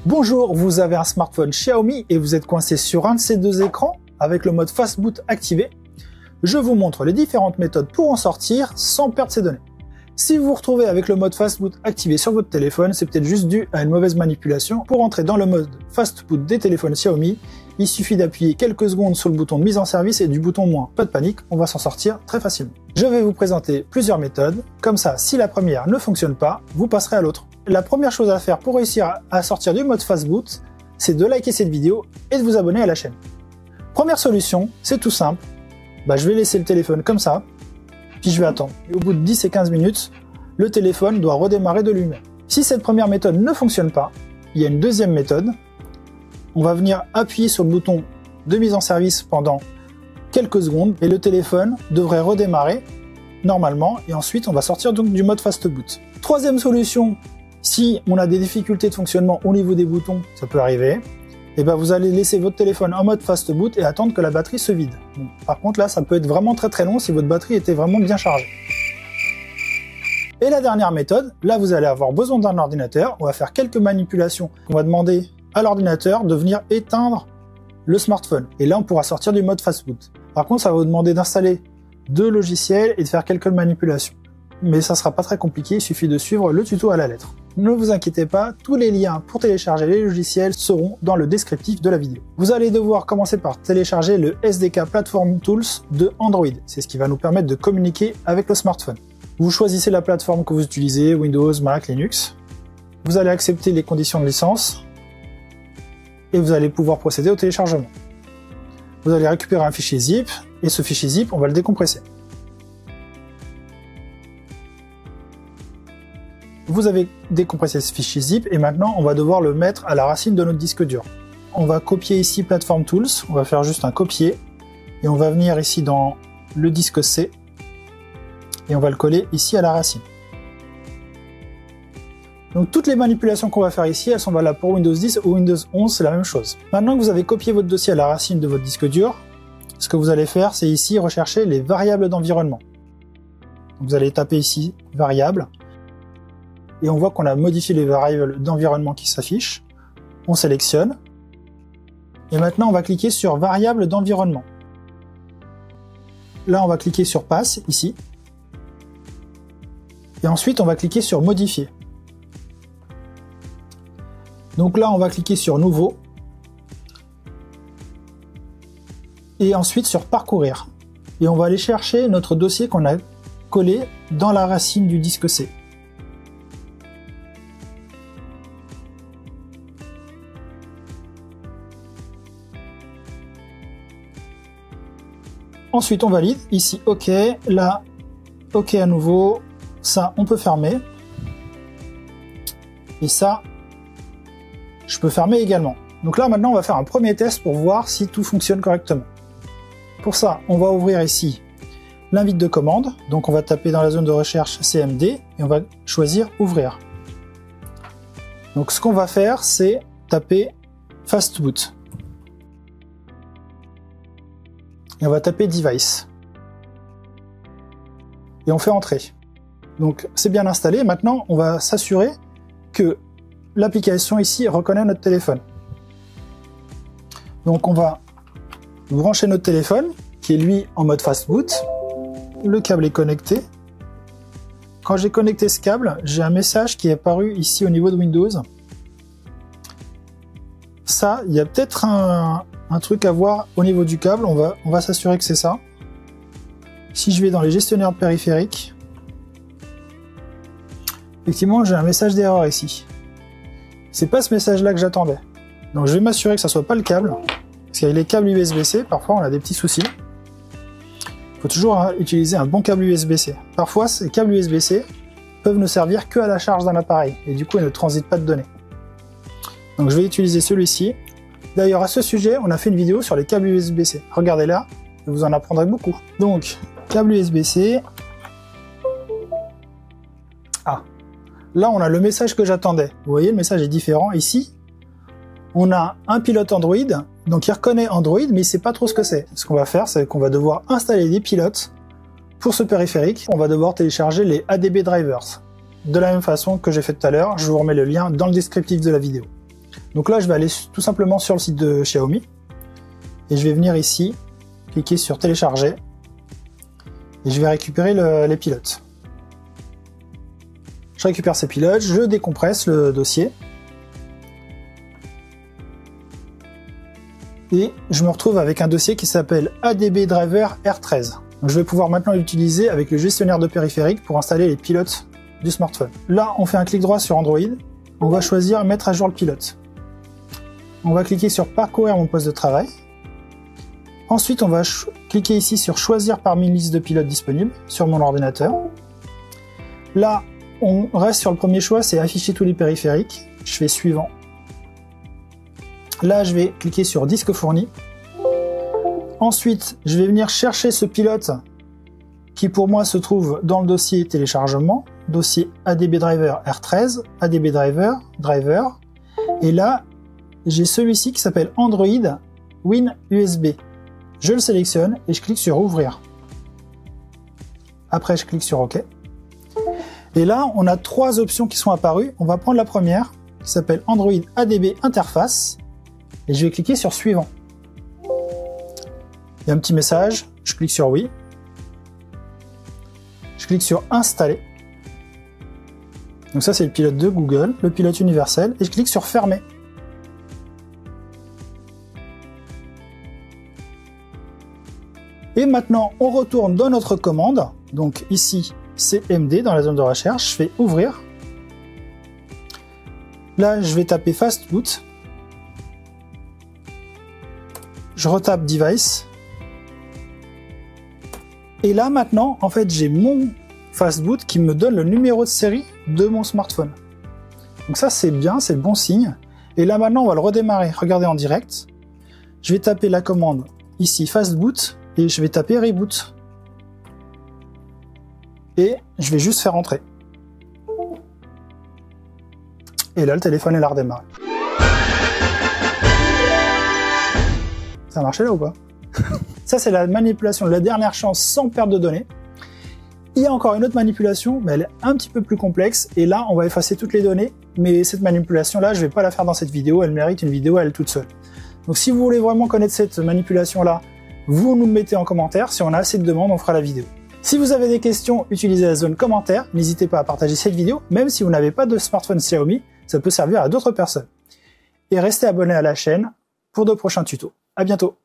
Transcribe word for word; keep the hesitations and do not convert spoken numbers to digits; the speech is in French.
Bonjour, vous avez un smartphone Xiaomi et vous êtes coincé sur un de ces deux écrans avec le mode Fastboot activé. Je vous montre les différentes méthodes pour en sortir sans perdre ses données. Si vous vous retrouvez avec le mode Fastboot activé sur votre téléphone, c'est peut-être juste dû à une mauvaise manipulation. Pour entrer dans le mode Fastboot des téléphones Xiaomi, il suffit d'appuyer quelques secondes sur le bouton de mise en service et du bouton moins. Pas de panique, on va s'en sortir très facilement. Je vais vous présenter plusieurs méthodes, comme ça, si la première ne fonctionne pas, vous passerez à l'autre. La première chose à faire pour réussir à sortir du mode Fastboot, c'est de liker cette vidéo et de vous abonner à la chaîne. Première solution, c'est tout simple. Bah, je vais laisser le téléphone comme ça, puis je vais attendre. Et au bout de dix et quinze minutes, le téléphone doit redémarrer de lui-même. Si cette première méthode ne fonctionne pas, il y a une deuxième méthode. On va venir appuyer sur le bouton de mise en service pendant quelques secondes et le téléphone devrait redémarrer normalement et ensuite on va sortir donc du mode Fastboot. Troisième solution, si on a des difficultés de fonctionnement au niveau des boutons, ça peut arriver, et ben vous allez laisser votre téléphone en mode Fastboot et attendre que la batterie se vide. Bon, par contre là, ça peut être vraiment très très long si votre batterie était vraiment bien chargée. Et la dernière méthode, là vous allez avoir besoin d'un ordinateur, on va faire quelques manipulations. On va demander à l'ordinateur de venir éteindre le smartphone. Et là on pourra sortir du mode Fastboot. Par contre ça va vous demander d'installer deux logiciels et de faire quelques manipulations. Mais ça sera pas très compliqué, il suffit de suivre le tuto à la lettre. Ne vous inquiétez pas, tous les liens pour télécharger les logiciels seront dans le descriptif de la vidéo. Vous allez devoir commencer par télécharger le S D K Platform Tools de Android. C'est ce qui va nous permettre de communiquer avec le smartphone. Vous choisissez la plateforme que vous utilisez, Windows, Mac, Linux. Vous allez accepter les conditions de licence et vous allez pouvoir procéder au téléchargement. Vous allez récupérer un fichier zip et ce fichier zip, on va le décompresser. Vous avez décompressé ce fichier zip et maintenant on va devoir le mettre à la racine de notre disque dur. On va copier ici Platform Tools, on va faire juste un copier et on va venir ici dans le disque C et on va le coller ici à la racine. Donc toutes les manipulations qu'on va faire ici, elles sont valables pour Windows dix ou Windows onze, c'est la même chose. Maintenant que vous avez copié votre dossier à la racine de votre disque dur, ce que vous allez faire, c'est ici rechercher les variables d'environnement. Vous allez taper ici variables et on voit qu'on a modifié les variables d'environnement qui s'affichent. On sélectionne et maintenant on va cliquer sur variables d'environnement. Là on va cliquer sur passe ici et ensuite on va cliquer sur modifier. Donc là on va cliquer sur nouveau et ensuite sur parcourir et on va aller chercher notre dossier qu'on a collé dans la racine du disque C. Ensuite on valide, ici OK, là OK à nouveau, ça on peut fermer et ça je peux fermer également. Donc là maintenant on va faire un premier test pour voir si tout fonctionne correctement. Pour ça on va ouvrir ici l'invite de commande, donc on va taper dans la zone de recherche C M D et on va choisir ouvrir. Donc ce qu'on va faire c'est taper Fastboot. Et on va taper device. Et on fait entrer. Donc c'est bien installé, maintenant on va s'assurer que l'application ici reconnaît notre téléphone. Donc on va brancher notre téléphone, qui est lui en mode Fastboot. Le câble est connecté. Quand j'ai connecté ce câble, j'ai un message qui est apparu ici au niveau de Windows. Ça, il y a peut-être un, un truc à voir au niveau du câble, on va, on va s'assurer que c'est ça. Si je vais dans les gestionnaires de périphériques, effectivement j'ai un message d'erreur ici. C'est pas ce message là que j'attendais. Donc je vais m'assurer que ça soit pas le câble, parce qu'avec les câbles U S B C, parfois on a des petits soucis. Il faut toujours utiliser un bon câble U S B C. Parfois ces câbles U S B C peuvent ne servir que à la charge d'un appareil, et du coup ils ne transitent pas de données. Donc je vais utiliser celui-ci. D'ailleurs à ce sujet, on a fait une vidéo sur les câbles U S B C. Regardez-la, vous en apprendrez beaucoup. Donc, câble U S B C. Ah, là on a le message que j'attendais. Vous voyez, le message est différent. Ici, on a un pilote Android, donc il reconnaît Android, mais il ne sait pas trop ce que c'est. Ce qu'on va faire, c'est qu'on va devoir installer des pilotes. Pour ce périphérique, on va devoir télécharger les A D B drivers. De la même façon que j'ai fait tout à l'heure, je vous remets le lien dans le descriptif de la vidéo. Donc là, je vais aller tout simplement sur le site de Xiaomi et je vais venir ici, cliquer sur télécharger et je vais récupérer le, les pilotes. Je récupère ces pilotes, je décompresse le dossier et je me retrouve avec un dossier qui s'appelle A D B Driver R treize. Donc je vais pouvoir maintenant l'utiliser avec le gestionnaire de périphériques pour installer les pilotes du smartphone. Là, on fait un clic droit sur Android, on va choisir mettre à jour le pilote. On va cliquer sur parcourir mon poste de travail. Ensuite, on va cliquer ici sur choisir parmi une liste de pilotes disponibles sur mon ordinateur. Là, on reste sur le premier choix, c'est afficher tous les périphériques. Je fais suivant. Là, je vais cliquer sur disque fourni. Ensuite, je vais venir chercher ce pilote qui pour moi se trouve dans le dossier téléchargement, dossier A D B Driver R treize, A D B Driver, Driver. Et là, j'ai celui-ci qui s'appelle Android Win U S B. Je le sélectionne et je clique sur ouvrir. Après, je clique sur OK. Et là, on a trois options qui sont apparues. On va prendre la première qui s'appelle Android A D B Interface et je vais cliquer sur suivant. Il y a un petit message, je clique sur oui. Je clique sur installer. Donc ça, c'est le pilote de Google, le pilote universel, et je clique sur fermer. Et maintenant, on retourne dans notre commande. Donc ici, C M D dans la zone de recherche. Je fais ouvrir. Là, je vais taper Fastboot. Je retape Device. Et là, maintenant, en fait, j'ai mon Fastboot qui me donne le numéro de série de mon smartphone. Donc ça, c'est bien, c'est le bon signe. Et là, maintenant, on va le redémarrer. Regardez en direct. Je vais taper la commande ici, Fastboot. Et je vais taper Reboot. Et je vais juste faire entrer. Et là, le téléphone est là redémarré. Ça a marché là ou pas? Ça, c'est la manipulation de la dernière chance sans perte de données. Il y a encore une autre manipulation, mais elle est un petit peu plus complexe. Et là, on va effacer toutes les données. Mais cette manipulation-là, je ne vais pas la faire dans cette vidéo. Elle mérite une vidéo à elle toute seule. Donc si vous voulez vraiment connaître cette manipulation-là, vous nous le mettez en commentaire, si on a assez de demandes, on fera la vidéo. Si vous avez des questions, utilisez la zone commentaire, n'hésitez pas à partager cette vidéo, même si vous n'avez pas de smartphone Xiaomi, ça peut servir à d'autres personnes. Et restez abonnés à la chaîne pour de prochains tutos. À bientôt.